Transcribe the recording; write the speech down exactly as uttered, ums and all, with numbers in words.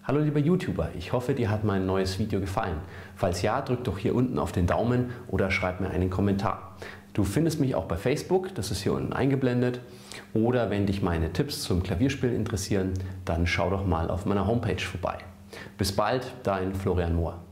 Hallo lieber YouTuber, ich hoffe, dir hat mein neues Video gefallen. Falls ja, drück doch hier unten auf den Daumen oder schreib mir einen Kommentar. Du findest mich auch bei Facebook, das ist hier unten eingeblendet. Oder wenn dich meine Tipps zum Klavierspielen interessieren, dann schau doch mal auf meiner Homepage vorbei. Bis bald, dein Florian Mohr.